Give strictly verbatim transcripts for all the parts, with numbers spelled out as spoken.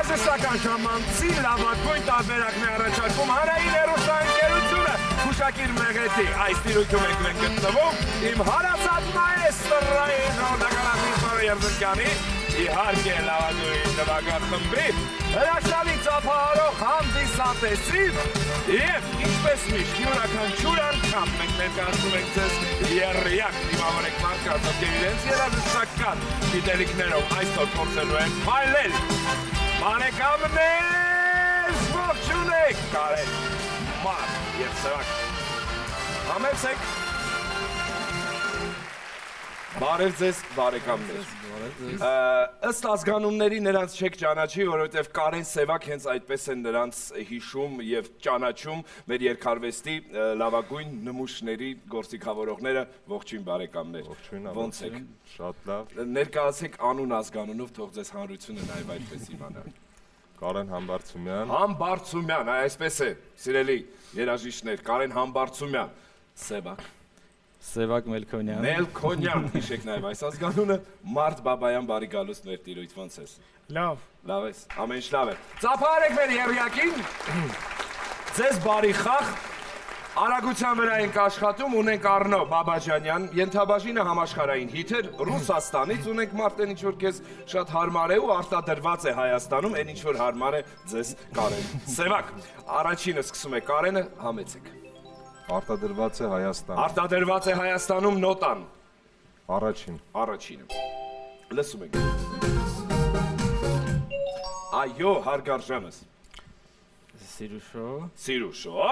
Սսական ժամանցի լավագույն տարբերակն է առաջարկում հանրային հեռուստաընկերությունը Խուշակիր Մեղեդի այս տիրույթում ենք մենք գտնվում իմ հարացած մայեստրայի ժողովրդականացի Երզկյանի իհարկե լավագույն նվագախմբի հրաշալի ծափահարող հանդիսատեսի և ինչպես միշտ յուրաքանչյուր անգամ մենք ներկայացնում ենք ձեզ եռյակ դիմավորեք մարդկանց, ովքեր իրենց երաժշտական գիտելիքներով այսօր փորձելու են փայլել Բարեկամներ, ողջունեք, Կարեն, Մարդ և Սևակ, համեցեք, բարև ձեզ, բարեկամներ, ըստ ազգանունների նրանց չեք ճանաչի, որովհետև Կարեն Սևակ հենց այդպես են նրանց հիշում և ճանաչում մեր երկարվեստի լավագույն նմուշների գործիքավորողները, ողջույն բարեկամներ, ոնց եք, շատ լավ, ներկայացեք անուն ազգանունով, թող ձեզ հանրությունը նաև այդպես իմանան։ Կարեն Համբարձումյան Համբարձումյան, այսպես է, սիրելի երաժիշտներ, Կարեն Համբարձումյան, Սևակ Սևակ Մելքոնյան Մելքոնյան, հիշեք նաև այս ազգանունը, Մարդ Բաբայան բարի գալուստ մեր տիրույթ, ոնց ես։ Լավ։ Լավ ես, ամեն ինչ լավ է։ Ծափահարեք մեր եռյակին, ձեզ բարի խաղ, արագության վրա ենք աշխատում, ունենք Առնո Բաբաջանյան, ենթաբաժինը համաշխարհային հիթ էր, Ռուսաստանից ունենք Մարտեն ինչ-որ քեզ շատ հարմար է ու արտադրված է Հայաստանում, այն ինչ-որ հարմար է ձեզ Կարեն։ Սևակ, առաջինը սկսում է Կարենը, համեցեք։ Արտադրված է Հայաստան Արտադրված է Հայաստանում նոտան։ Առաջին Առաջինը։ Լսում ենք։ Այո, հարգարժանս։ Սիրուշո Սիրուշո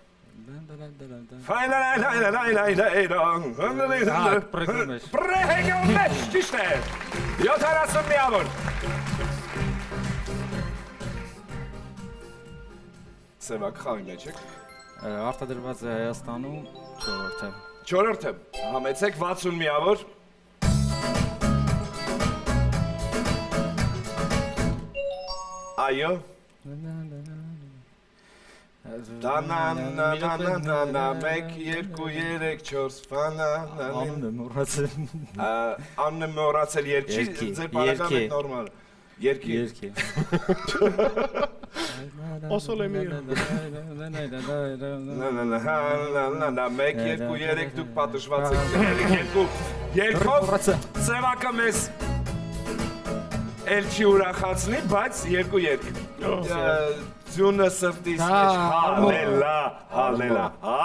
Պրեհեգոմեջ, ճիշտ է, յոթանասուն միավոր Սևակ խաղի մեջ եք Արտադրված է Հայաստանում չորրորդը Չորրորդը, համեցեք վաթսուն միավոր Այո Դանանանանանանա, մեկ, երկու, երեք, չորս, վանանանին Անունը մոռացել Անունը մոռացել երկի, ձեր պարակամ եք նորմալ Երկի Երկի Օսոլեմիը Մեկ, երկու, երեք, դուք պատշված եք Երկու, երկով Սևակը մեզ էլ չի ուրախացնի, բայց երկու երկ Ձյունը սրտիս մեջ, հալելա, հալելա,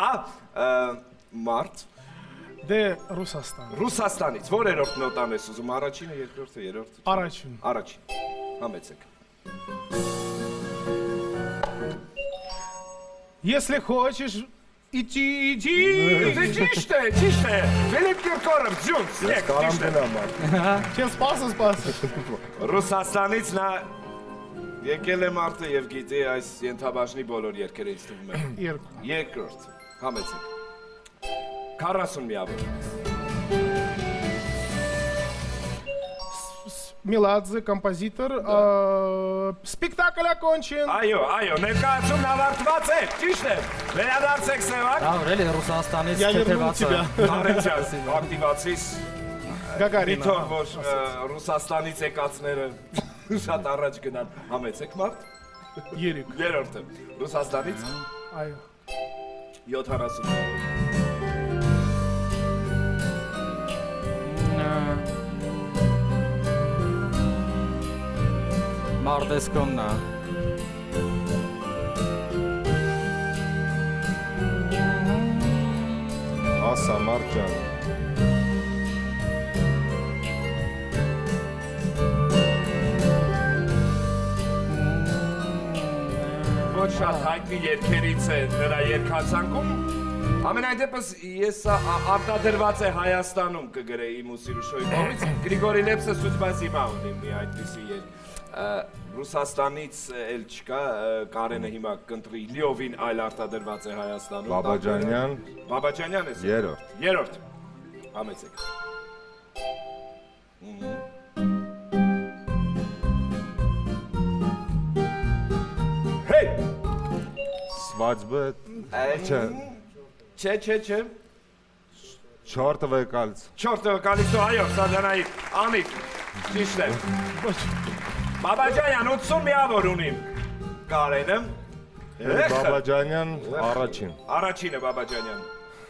մարդ Դե Ռուսաստան Ռուսաստանից, որ երորդ նոտան ես ուզում, առաջինը, երկրորդը, երորդը Առաջին Առաջին, համեցեք Если хочешь идти, иди Ճիշտ է, ճիշտ է, Ֆիլիպ Կիրկորով, ձյուն, սնեք, ճիշտ է Չեն սպասը սպասը Ռուսաստանից նա եկել է մարդը և գիտի այս ենթաբաժնի բոլոր երկերը ինձ թվում է Երկու Երկրորդ, համեցեք Քառասուն միավոր Միլադзе, կոմպոզիտոր Սպեկտակլ окончен Այո, այո, ներկայացումն ավարտված է, ճիշտ է Վերադարձեք Սևակ Լավ, էլի Ռուսաստանից Я вернул թեթևացա тебя Կարենցյան, ակտիվացիս Գագարին Իթող, որ Ռուսաստանից եկածները շատ առաջ գնան Համեցեք մարդ Երեք Երորդը, Ռուսաստանից Այո յոթանասուն Մարդեսկոմնա Ասա Մարտյան Ոչ շատ հայտնի երկերից է նրա երկացանկում Ամենայն դեպս ես արտադրված է Հայաստանում կգրեի իմ ու Սիրուշոյի կողմից Գրիգորի Լեպսը սուտբա զիմա ունի մի այդպիսի երկ Ռուսաստանից էլ չկա Կարենը հիմա կընտրի լիովին այլ արտադրված է Հայաստանում Բաբաջանյան Բաբաջանյան ես Երորդ Երորդ Համեցեք Հեյ Սվաջբը Չէ Չէ, չէ, չէ Չորտվը կալց Չորտվը կալիցո, այո, սադանայի Ամիկ, ճիշտ է Բաբաջանյան ութսուն միավոր ունիմ։ Կարենը։ Բաբաջանյան առաջին։ Առաջինը Բաբաջանյան։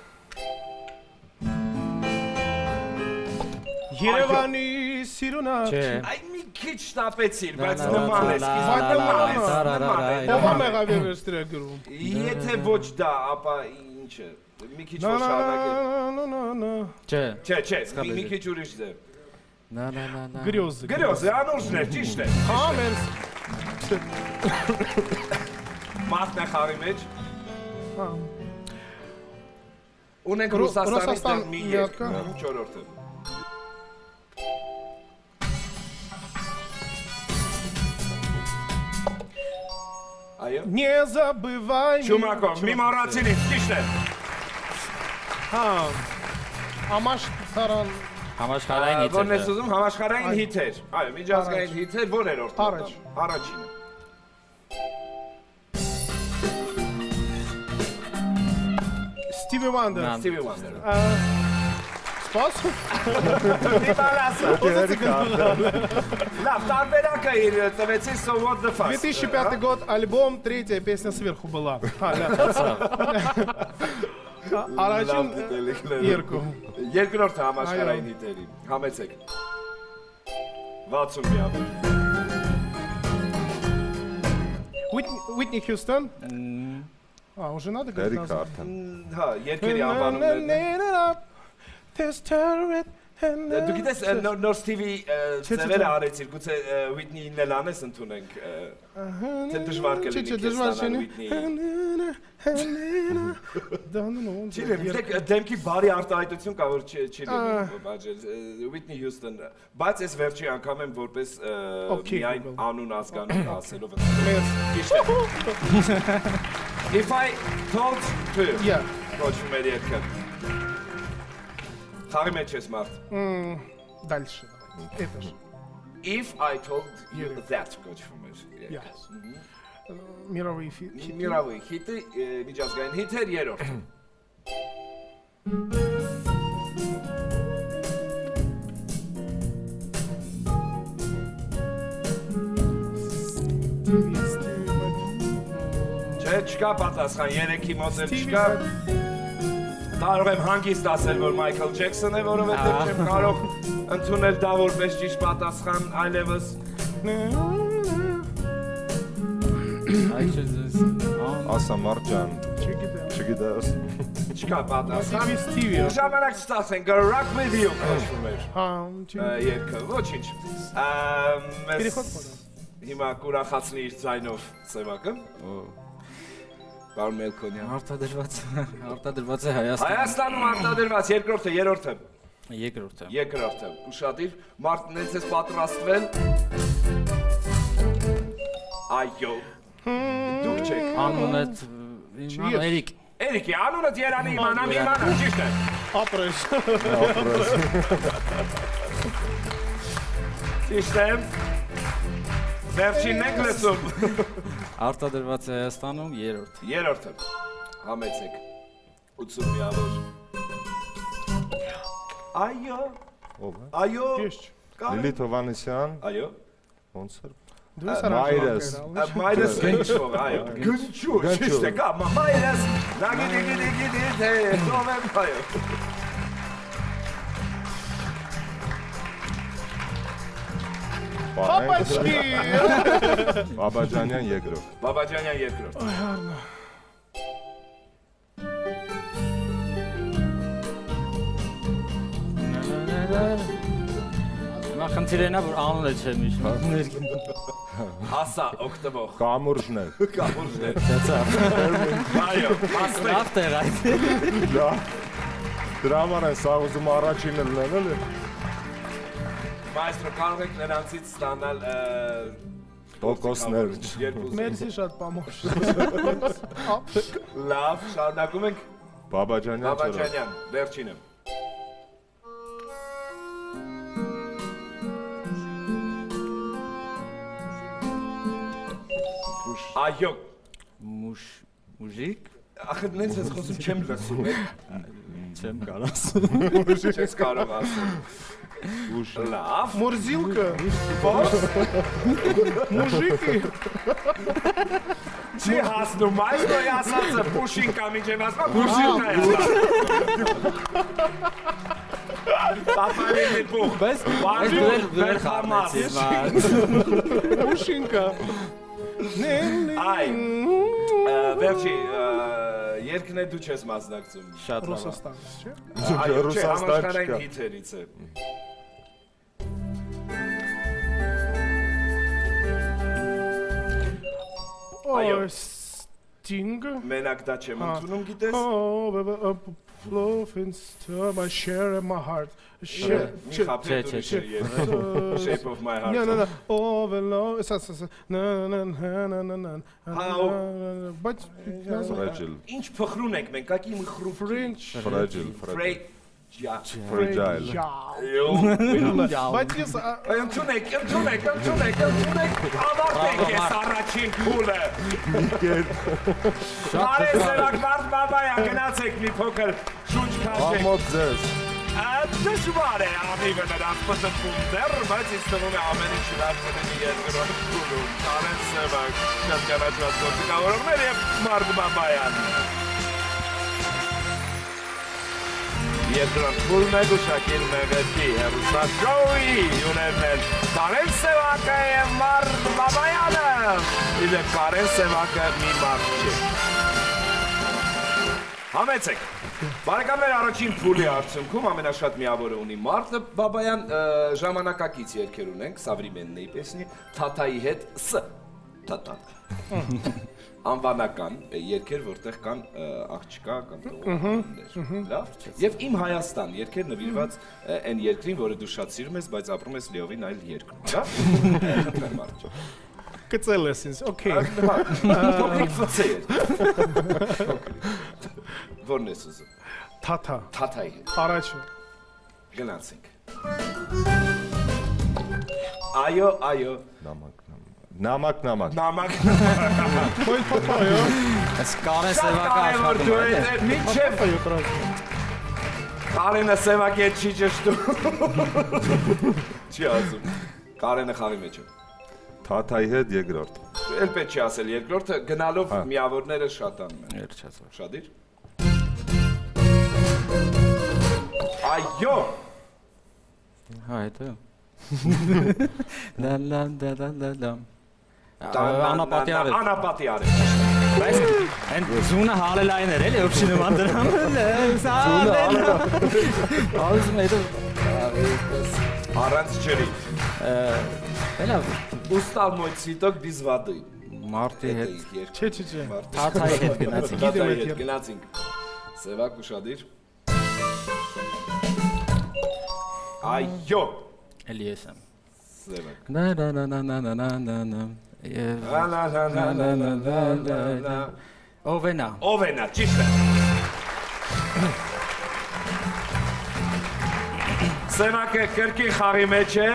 Երևանի սիրունակ։ Չէ։ Այ մի քիչ շտապեցիր, բայց Լա, նման լա, է, լա, սկիզբը լա, նման է, լա, լա, նման է, լա, Ո՞վ նման է։ եղավ վերստրա գրում։ Եթե ոչ դա, ապա ինչ է։ Մի քիչ Նա որ նա շարունակել։ նա նա նա Չէ։ Չէ, չէ, մի- մի քիչ ուրիշ ձև։ Նա նա նա նա։ գրյոզը։ Գրյոզ, անուրջն էր, ճիշտ է։ Հա, մերս։ Մարդն է խաղի մեջ։ Հա։ Ունենք Ռու- Ռուսաստանից Ռուսաստան դեռ մի միակը։ երկ, չորրորդը։ Այո։ Не забывай. Շումակով, մի մոռացին ինձ, ճիշտ է։ Հա։ Ամաշ տարան Համաշխարհային հիթ Որն է։ ես ուզում, համաշխարհային հիթեր։ Այո, միջազգային հիթեր, որ էր օրտը։ Առաջ։ Առաջինը։ Stevie Wonder. Նա- Stevie Wonder։ Սպասում։ Մի բան ասա։ Լավ, տարբերակը իր տվեցի So What the Fuss։ две тысячи пятый год, альбом, третья песня сверху была. Հա, լավ։ Առաջին երկու։ Երկրորդը համաշխարհային հիթերի։ Համեցեք։ վաթսուն միավոր։ Whitney Whitney Houston. А, уже надо говорить Էրիկ название. Արդեն։ Հա, երկրի անվանումներն։ This turret and Դու գիտես նոր նոր Stevie ծևերը արեցիր, գուցե Whitney-ին էլ անես ընդունենք։ Թե դժվար կլինի Չէ, քեզ դժվար ստանալ չէ։ Whitney-ին։ Да ну ну. Չի լինի, դեք դեմքի բարի արտահայտություն կա որ չի չի լինի, բայց Whitney Houston, բայց այս վերջի անգամ եմ որպես միայն անուն ազգանուն ասելով Yes. If I told you, Yeah. կոչվում էր երկը։ Խաղի մեջ ես մարդ։ Дальше. Это же. If I told you that կոչվում էր երկը։ Yes. Мировые хиты. Միրավի հիտը միջազգային հիթեր երրորդ։ Չէ, չկա պատասխան, երեքի մոտ էլ չկա։ Կարող եմ հանգիստ ասել, որ Michael Jackson է, որովհետև չեմ կարող ընդունել դա որպես ճիշտ պատասխան այլևս։ Այսպես Ասա Մարջան, Չգիտեմ։ չգիտես։ Չկա պատասխան։ Stevie Stevie. Ժամանակ չստացենք, Rock With You կոչվում էր Հա, չգիտեմ։ երկը, ոչինչ։ Переход Մեզ пода. հիմա կուրախացնի իր ձայնով Սևակը։ Պարոն Մելքոնյան։ արտադրված արտադրված է Հայաստան։ Հայաստանում արտադրված երկրորդը, երրորդը, Երկրորդը։ երկրորդը։ Ուշադիր, մարդն ես ես պատրաստվել։ Այո։ Դուք չեք։ Անունը իմանա Էրիկ։ Էրիկի, անունը Երանի իմանամ, իմանամ, ճիշտ է։ Ապրես։ Ճիշտ է։ Վերջինն եք լսում։ Արտադրված է Հայաստանում երրորդ։ Երրորդը։ Համեցեք։ ութսուն միավոր։ Այո։ Ով է։ Այո։ Есть. Լիլիթ Հովանեսյան, Այո։ ոնց էր։ Դու ես Մայրս։ Մայրս գնչով, այո։ Գնչով, ճիշտ է, կա, մայրս։ Լագի դիգի դիգի դիգի, ով եմ, այո։ Папочки. Բաբաջանյան երկրորդ։ Բաբաջանյան երկրորդ։ Նա խնդիրենա որ անունը չեմ իշում։ Ասա, օգտվող։ Կամուրջն է։ Կամուրջներ։ Դացա։ Այո, մասնեք։ Լավ տեղ այդ։ Դա։ Դրա համար են սա ուզում առաջինը լինել էլի։ Մայստրո, կարող եք նրանցից ստանալ Տոկոսներ։ երկու։ Merci, շատ պամոշ։ Լավ, շարունակում ենք Բաբաջանյան չորրորդ։ Բաբաջանյան, վերջինը։ Այո, Մուշ մուժիկ ախր նենց ես խոսում չեմ լսում, չեմ կարող ասում։ չես կարող ասել։ Լավ։ Մորզիլկը։ Մուժիկի։ Չի հասնում, այս նոյ ասածը Պուշինկա միջև ասմա, Պուշինկա է ասած։ Տապարի մի պուխ, վարդում, վերխամաս։ Պուշինկա։ Այ, վերջի, երկն է դու չես մասնակցում։ Շատ լավ։ Ռուսաստանից, չէ։ Այո, չէ, համաշխարհային հիթերից է։ Այո։ Sting. Մենակ դա չեմ ընդունում, գիտես։ Oh, love and stir my share in my heart. Share. Մի խապեր դուրի շեր Shape of my heart։ No, no, no. Oh, love. Սա, սա, սա։ Na, na, na, na, na, na. Բայց Fragile. Ինչ փխրուն եք մենք, ակի մի խրուփ։ French. Fragile. Fragile։ Fragile. Բայց ես Ընդունեք, ընդունեք, ընդունեք, ընդունեք, ավարտեք ես առաջին փուլը։ Արե սերակ մարդ բաբայա, գնացեք մի փոքր շունչ քաշեք։ Ամոթ ձեզ։ Դժվար է ամիվը նրանց պտտվում դեռ, բայց ինձ թվում է ամեն ինչ լավ կլինի երկրորդ փուլում։ Կարեն Սևակ, շատ ճանաչված գործիքավորողներ և մարդ բաբայան։ Երկրորդ փուլն է գուշակիր մեղեդի, հեռուստատ շոուի յունևնել Կարեն Սևակը և մարդ բաբայանը։ Իդեպ Կարեն Սևակը մի մարդ չէ։ Համեցեք, բարեկամներ առաջին փուլի արդյունքում ամենաշատ միավորը ունի մարդը, բաբայան ժամանակակից երկեր ունենք, Սավրիմեննեի պեսնի, թաթայի հետ ս, թաթան, անվանական երկեր, որտեղ կան աղջկա կամ տողներ, լավ, և իմ Հայաստան երկեր նվիրված են երկրին, որը դու շատ սիրում ես, բայց ապրում ես լիովին այլ երկրում, լավ, խնդրեմ մարդ չո։ կծել ես ինձ, օքեյ։ Փոքրիկ ֆծե էր։ Որն ես ուզում։ Թաթա։ Թաթայի հետ։ Առաջը։ Գնացինք։ Այո, այո։ Նամակ, նամակ, նամակ։ Նամակ։ Ոյ փոփայո։ Այս Կարեն Շատ Սևակը կարևոր դու աշխատում է։ այդ մինչև Այո, կրած։ Կարենը Սևակի հետ չի ճշտում։ Չի ասում։ Կարենը խաղի մեջ է։ Թաթայի հետ երկրորդ։ Էլ պետք չի ասել երկրորդը, գնալով միավորները շատանում են։ Երջացավ։ Շադիր։ Այո։ Հա, հետո։ Լա լա լա լա լա լա։ Անապատյար է։ Անապատյար է։ Բայց այն զունը հալելային էր, էլի ովշի նման դրամ։ Ասում է հետո Առանց ջրի։ Լավ, Устал мой цветок без воды։ մարտի հետ Չէ, չէ, չէ։ թաթայի հետ գնացինք։ Թաթայի հետ գնացինք։ Սևակ ուշադիր։ Այո։ Էլի ես եմ։ Սևակ։ Նա նա նա նա նա նա նա նա նա Լա լա լա լա լա լա լա լա Ով է նա։ Ով է նա, ճիշտ է։ Սևակը կրկին խաղի մեջ է։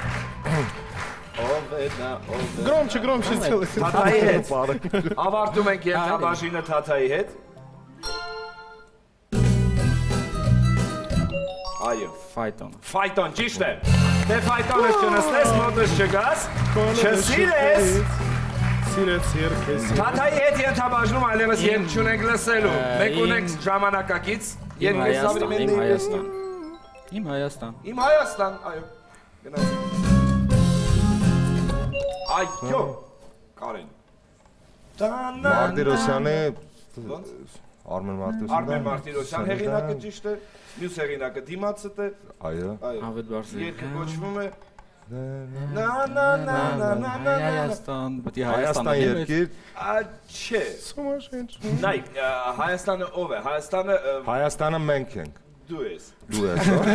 Ով է նա, ով է։ Գրոմչը, գրոմչը ցել։ Թաթայի հետ։ Ավարտում ենք ենթաբաժինը Թաթայի հետ։ Այո։ Ֆայտոն։ Ֆայտոն, ճիշտ է։ Դե ֆայտոնս չնստես, մոտս չգաս, չսիրես։ Սիրեց երկես։ Թաթայի հետ ենթաբաժնում այլևս երկ չունենք լսելու։ Մենք ունենք ժամանակակից, Իմ երկես Հայաստան, Սավրիմեննեի իմ պեսնի։ Հայաստան։ Իմ Հայաստան։ Իմ Հայաստան, այո։ Գնացինք։ Այո, Կարեն։ Մարտիրոսյանի Ոնց։ Արմեն Մարտիրոսյան։ Արմեն Մարտիրոսյան հեղինակը ճիշտ է, մյուս հեղինակը դիմացդ է։ Այո։ Հավետ Բարսելի։ Երկը կոչվում է Նա նա նա նա նա նա Հայաստան, պետք է Հայաստան Հայաստանը երկիր։ Չէ։ Սոմաշենչ։ Նայ, Հայաստանը ով է։ Հայաստանը Հայաստանը մենք ենք։ դու ես։ Դու ես, հա։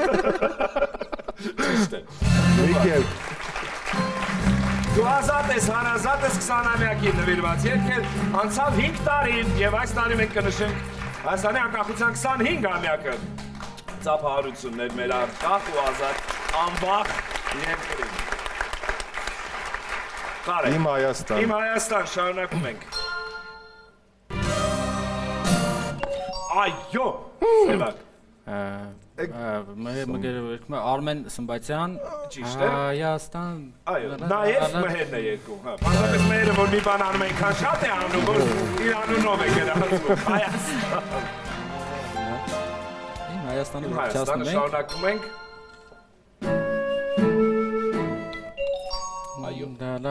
Ճիշտ է։ Միքել։ Դու ազատ ես, հանազատ ես քսանամյակին նվիրված երկեր, անցավ հինգ տարին և այս տարի մենք կնշենք Հայաստանի անկախության քսանհինգամյակը ծափահարություններ մեր անկախ ու ազատ անվախ երկրին։ Կարեն, Իմ Հայաստան։ Իմ Հայաստան, շարունակում ենք։ Այո, Սևակ, Մը Արմեն Սմբատյան, Ճիշտ է։ Հայաստան։ Այո, նաև մհերն է երկու, հա։ Պարզապես մհերը, որ մի բան անում են, քան շատ է անում, որ իր անունով է գնահատվում, Հայաստան։ Իմ Հայաստանը Հայաստանը շարունակում ենք։ Այո։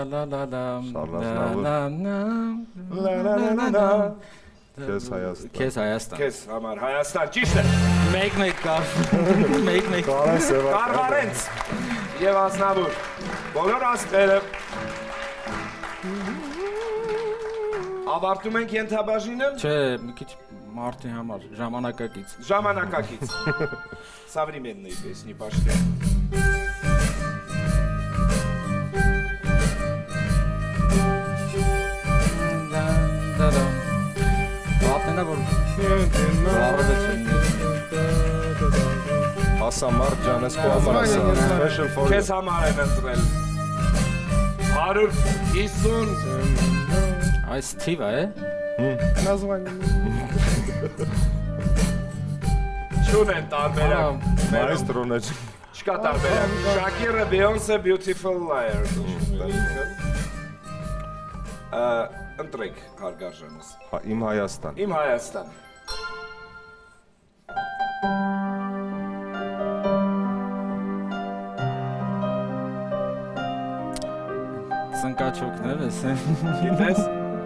Քեզ Հայաստան։ Քեզ Հայաստան։ Քեզ համար Հայաստան, ճիշտ է։ Մեկ-մեկ կար։ Մեկ-մեկ։ Կարվարենց և Ազնավուր, բոլոր աստղերը։ Ավարտում ենք ենթաբաժինը։ Չէ, մի քիչ մարդի համար, ժամանակակից։ Ժամանակակից։ Современный песни пошли։ Վատնենա, որ վարվեց են։ Հասամար ջանես քո համար ասա։ Special for Քեզ համար եմ ընտրել։ հարյուր հիսուն Այս թիվը է։ Название. Չունեն տարբերակ։ Մայստրոն է։ Չկա տարբերակ։ Շակիրը, Beyoncé, Beautiful Liar։ Ընտրեք հարգարժանս։ Իմ Հայաստան։ Իմ Հայաստան։ Ծնկաչոկներ ես է։ Գիտես։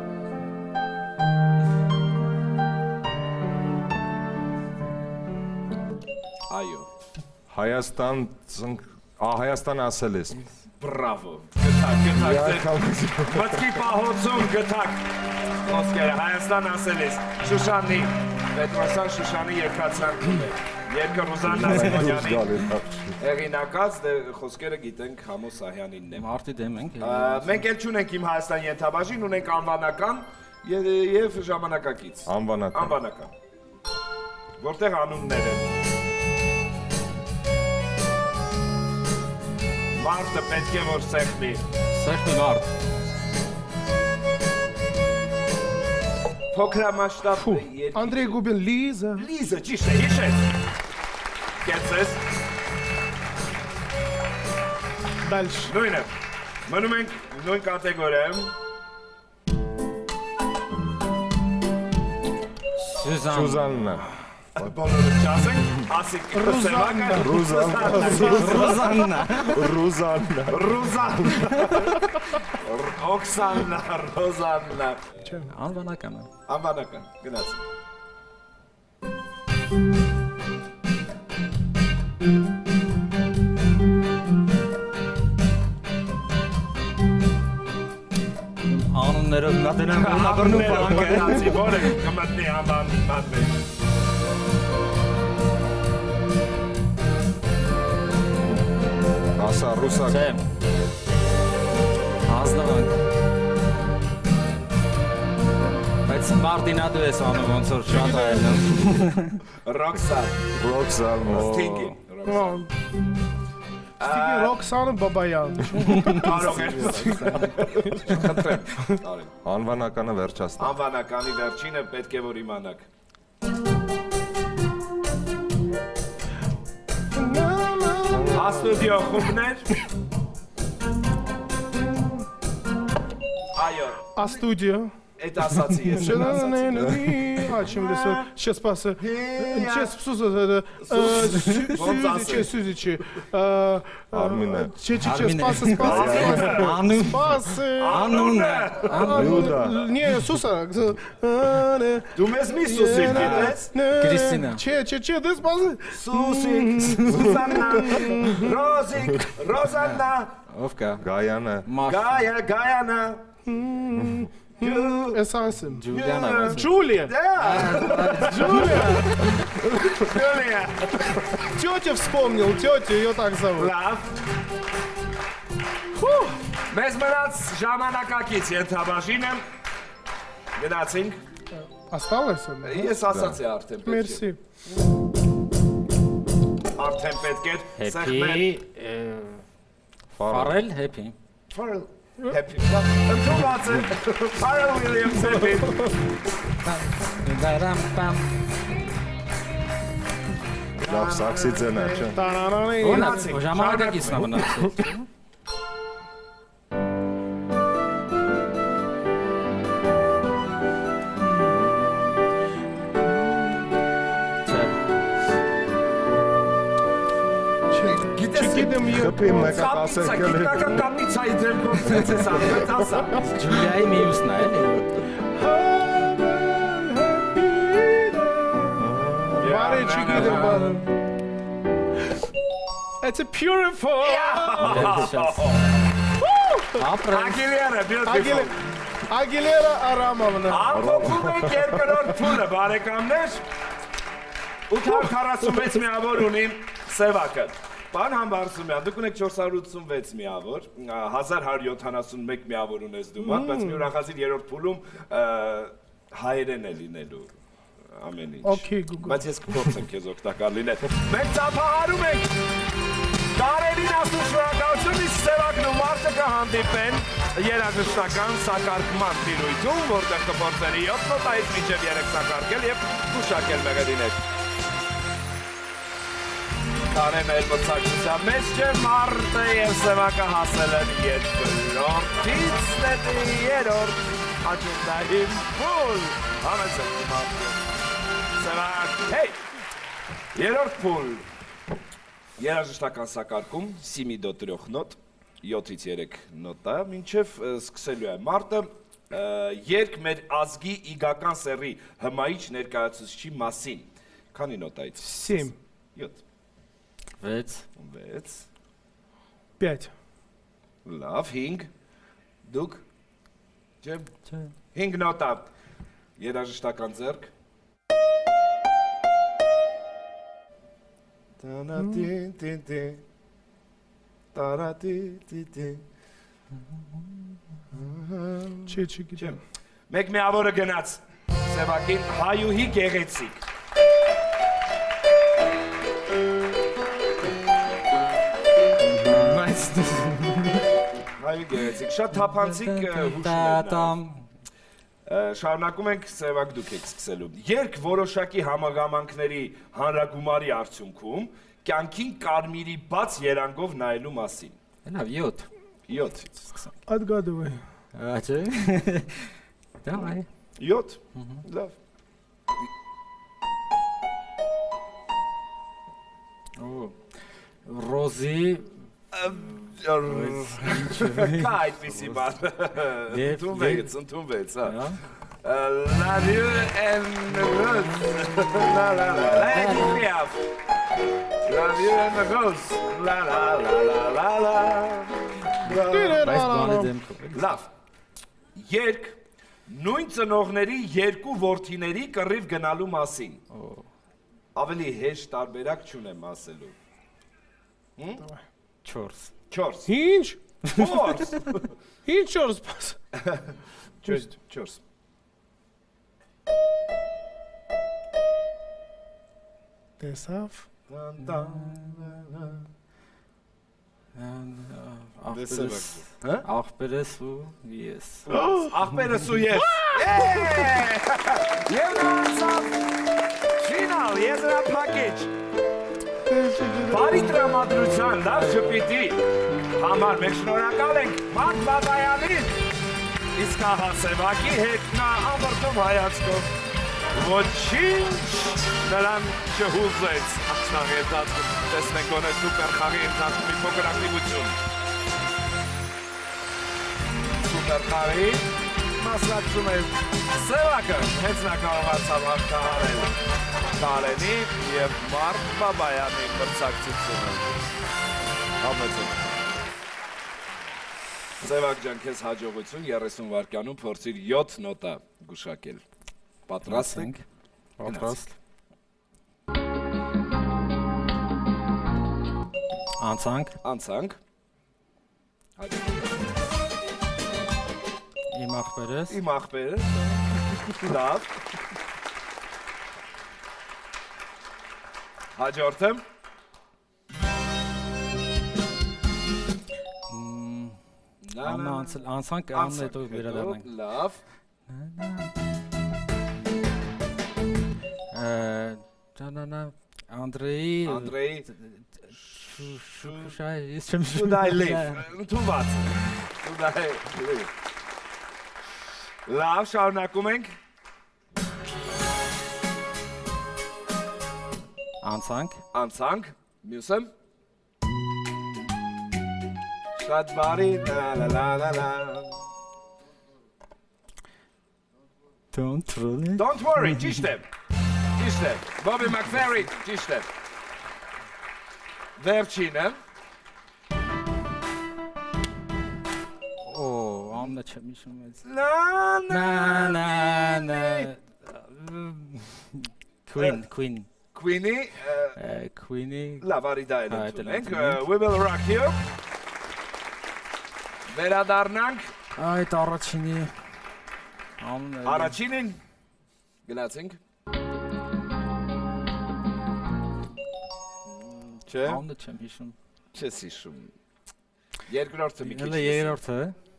Այո։ Հայաստան ծնկ Ա Հայաստան ասել ես։ Բրավո։ Գտակ, գտակ։ Մտքի պահոցում գտակ։ Խոսքերը Հայաստան ասել ես։ Շուշանի, Պետրոսյան Շուշանի երկացանքում է։ Երկը Ռուզաննա Սիմոնյանի հեղինակած, դե խոսքերը գիտենք Համո Սահյանինն է։ Մարտի դեմ ենք։ Մենք էլ չունենք Իմ Հայաստան ենթաբաժին, ունենք անվանական և ժամանակակից։ Անվանական։ Անվանական։ Որտեղ անուններ են։ Մարդը պետք է որ սեղմի։ Սեղմի մարդ։ Փոքրամասշտաբ Андрей Губин, Лиза. Լիզը, ճիշտ է, հիշես։ Կեցես։ Дальше. Նույնը։ Մնում ենք նույն կատեգորիայում։ Սյուզաննա։ Սյուզաննա։ Բոլորը չասենք, ասիկ սևակը։ Ռուզաննա։ Ռոզաննա։ Ռուզաննա։ Ռուզաննա։ Օքսաննա, Ռոզաննա։ Անվանականը։ Անվանական, գնացինք։ Անուններով մատենեմ հնաբրնում բանք է։ Գնացի, որ է կմտնի անվան բաններ։ Ասա ռուսակ։ Չէ։ Ազնվանք։ Բայց Մարտինադու ես անում ոնց որ շատ այլն։ Ռոքսան, Ռոքսան։ Սթինգի։ Ստիգի Ռոքսանը Բաբայան։ Կարող է։ Խնդրեմ, արի։ Անվանականը վերջացնի։ Անվանականի վերջինը պետք է որ իմանաք։ Աստուդիո խումբներ։ Այո, А студия? այդ ասացի ես։ А, чем лесо? Сейчас спасы. Сейчас псуза. Сюзичи, сюзичи. Արմինե։ Че, че, че, спасы, спасы. Անուն։ Спасы. Անունը։ Լյուդա։ Не, Суса. Դու մեզ մի սուսիկ դիտես։ Կրիստինա։ Че, че, че, ты спасы. Սուսիկ, Սուսաննա, Ռոզիկ, Ռոզաննա, Ով կա։ Գայանը։ Մարդ։ Գայա, Գայանա։ Эссансин. Ջուլիանա։ Джулия. Джулия. Գոլիա։ Тетя вспомнил, тетя, ее так зовут. Լավ։ Մեզ մնաց ժամանակակից ենթաբաժինը։ Գնացինք։ Осталось она? Ես ասացի արդեն պետք է։ Мерси. Արդեն պետք է սեղմել։ Հեփի Ֆարել հեփի։ Farrell. Happy. Ընդունված է Farrell Williams Happy։ Դարամ պամ։ Լավ սաքսի ձենա չէ։ Տարանանի։ Ունացի, ժամանակակիցն է մնացել։ Չգիտեմ ե։ Խփի մեկը ասել կելի։ Կապիցա, կապիցայի դերքով ծեցես անգլեց ասա։ Ջուլիայի միուսն է, էլի։ Բարի չգիտեմ բանը։ It's a purifier. Ապրես։ Ագիլերը, beautiful։ Ագիլերը արամավնը։ Ամփոփում եք երկրորդ փուլը, բարեկամներ։ ութ հարյուր քառասունվեց միավոր ունի Սևակը։ Պարոն Համբարձումյան, դուք ունեք չորս հարյուր ութսունվեց միավոր, հազար հարյուր յոթանասունմեկ միավոր ունես դու մատ, բայց մի ուրախացիր երրորդ փուլում հայերեն է լինելու ամեն ինչ։ Okay, Google։ Բայց ես կփորձեմ քեզ օգտակար լինել։ Մենք ծափահարում ենք Կարելին ասում շնորհակալություն, իսկ Սևակն ու Մարտը կհանդիպեն երաժշտական սակարկման տիրույթում, որտեղ կփորձեն յոթ նոտայից մինչև երեք սակարկել եւ գուշակել մեղեդիներ։ Կարեն էլ մրցակցության մեջ չէ, Մարտը եւ Սևակը հասել են երկրորդից դեպի երրորդ աջունդային փուլ։ Համեցեք Մարտը։ Սևակ, հեյ, երրորդ փուլ, երաժշտական սակարկում, սիմի դո տրյոխ նոտ, յոթից երեք նոտա, մինչև սկսելու է Մարտը, երկ մեր ազգի իգական սերի հմայիչ ներկայացուցչի մասին, քանի նոտայից։ Семь. յոթ, վեց, վեց, Пять. լավ, հինգ, դուք, ջեմ, չէ։ հինգ նոտա, երաժշտական ձեռք, Տանատին տին տին, տարատի տին տին, Չէ, չգիտեմ։ մեկ միավորը գնաց, Սևակին հայուհի գեղեցիկ, Բայց հայուհի գեղեցիկ, շատ թափանցիկ հուշներն Շարունակում ենք Սևակ դուք եք սկսելու։ Երկ որոշակի համագամանքների հանրագումարի արդյունքում կյանքին կարմիրի բաց երանգով նայելու մասին։ լավ, յոթ։ յոթից։ Отгадывай. Ա, չէ։ Давай։ յոթ։ Լավ։ Օ, Ռոզի Կա այդպիսի բան։ Ընդունվեց, ընդունվեց, հա։ Love you and good. La la la la. Լավ։ Love you and good. La la la la la la. Բայց բանը դեմքով։ Լավ։ Երկ նույն ծնողների երկու որդիների կռիվ գնալու մասին։ Ավելի հեշտ տարբերակ չունեմ ասելու։ չորս։ չորս։ Ինչ? Չորս։ Ինչ չորս պաս։ Ճիշտ, չորս։ Տեսավ։ Աղբերս, աղբերս ու ես։ Աղբերս ու ես։ Եվ նացավ ֆինալ, եզրափակիչ։ Բարի տրամադրության լավ շպիտի համար մենք շնորհակալ ենք Մարտ Բաբայանին, իսկ ահա Սևակի հետ նա ամրտում հայացքով ոչինչ նրան չհուզեց աշնաղի ընթացքում, տեսնենք գոնե սուպեր խաղի ընթացքում մի փոքր ակտիվություն։ Սուպեր խաղի մասնակցում է Սևակը, հենց նա կարողացավ հաղթահարել Կարենի և Մարտ Բաբայանի մրցակցությունը։ Համեցեք։ Սևակ ջան, քեզ հաջողություն, երեսուն վայրկյանում փորձիր յոթ նոտա գուշակել։ Պատրաստ ենք։ Պատրաստ։ Անցանք։ Անցանք։ Իմ աղբերս։ Իմ աղբերը։ Լավ։ Հաջորդը։ Աննա անցանք, աննա հետո վերադառնանք։ Լավ։ Ճանանա Անդրեի Անդրեի շուշայ ես չեմ Շուդայ լիվ ընդունված Շուդայ լիվ Լավ շարունակում ենք Անցանք Անցանք Մյուսը Շատ բարի լա լա լա լա լա Don't worry Don't worry, ճիշտ է Ճիշտ է Bobby McFerrin, ճիշտ է Վերջինը Օ, ամնը չեմ հիշում ես Նա նա Na na na Queen Queen Queenie Queenie Լավ, արի դա էլ Այդ էլ ընդունենք ընդունենք։ We will rock you Վերադառնանք Այդ առաջինի ամնը Առաջինին գնացինք Չէ, ամնը չեմ հիշում չես հիշում Երկրորդը մի քիչ Հələ երրորդը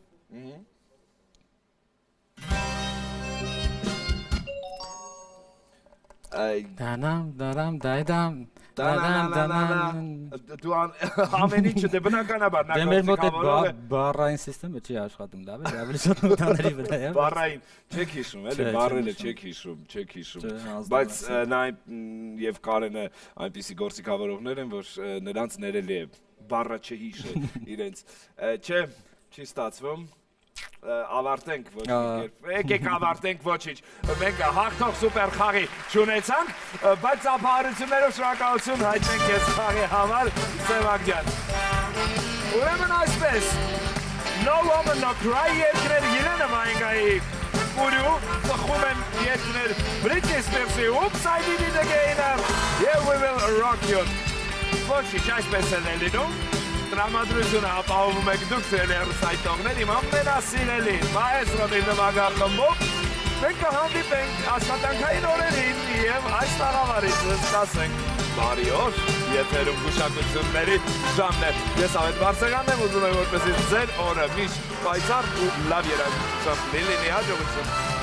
Այ Դանամ դարամ դայդամ դանամ դանամ Դու ամեն ինչը դե բնականաբար Դե մեր մոտ է բառային սիստեմը չի աշխատում լավ է ավելի շատ նոթաների վրա է Բառային չեք հիշում էլի բառերը չեք հիշում չեք հիշում բայց նա եւ Կարենը այնպիսի գործիքավորողներ են որ նրանց ներելի է բառը չհիշել իրենց չէ չի ստացվում ավարտենք ոչ մի կերպ եկեք ավարտենք ոչինչ մենք հաղթող սուպեր խաղի չունեցանք բայց ապահարություններով շնորհակալություն հայտնենք ես խաղի համար Սևակ ջան ուրեմն այսպես No Woman No Cry երկրներ Ելենա Մայնգայի Ուրու խխում են երկրներ Britney Spears-ի Oops I Did It Again Yeah we will rock you ոչինչ այսպես են լինում Տրամադրությունը ապահովում եք դուք ձեր հեռուստայտողներ իմ ամենասիրելի մայեստրոների նվագախմբով մենք կհանդիպենք աշխատանքային օրերին և այս տաղավարից ստասենք բարի օր եթերում գուշակությունների ժամն է ես Ավետ Բարսեղյանն եմ ուզում եմ որպեսզի ձեր օրը միշտ պայծառ ու լավ երաժշտությամբ լինի հաջողություն